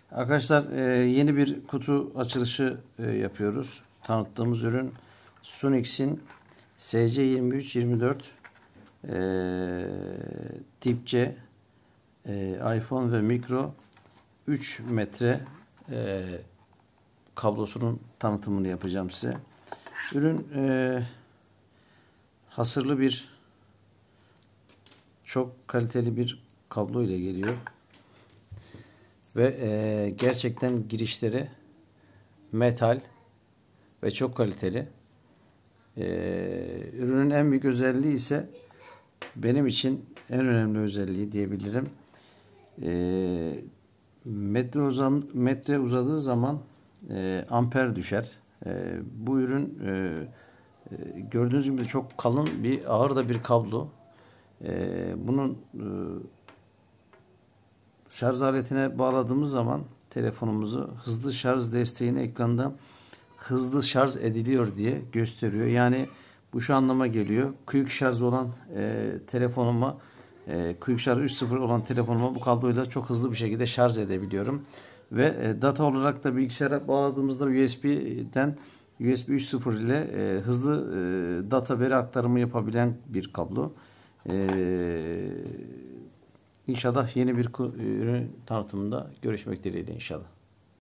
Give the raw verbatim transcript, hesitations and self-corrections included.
Arkadaşlar e, yeni bir kutu açılışı e, yapıyoruz. Tanıttığımız ürün Sunix'in S C yirmi üç yirmi dört e, tip C e, iPhone ve Micro üç metre e, kablosunun tanıtımını yapacağım size. Ürün e, hasırlı bir çok kaliteli bir kablo ile geliyor. Ve e, gerçekten girişleri metal ve çok kaliteli. E, ürünün en büyük özelliği ise benim için en önemli özelliği diyebilirim. E, metre, uzan, metre uzadığı zaman e, amper düşer. E, bu ürün e, e, gördüğünüz gibi çok kalın bir ağır da bir kablo. E, bunun e, şarj aletine bağladığımız zaman telefonumuzu hızlı şarj desteğini ekranda hızlı şarj ediliyor diye gösteriyor. Yani bu şu anlama geliyor. Quick şarj olan e, telefonuma e, Quick şarj üç nokta sıfır olan telefonuma bu kabloyla çok hızlı bir şekilde şarj edebiliyorum. Ve e, data olarak da bilgisayara bağladığımızda U S B'den U S B üç nokta sıfır ile e, hızlı e, data veri aktarımı yapabilen bir kablo. Eee İnşallah yeni bir ürün tanıtımında görüşmek dileğiyle inşallah.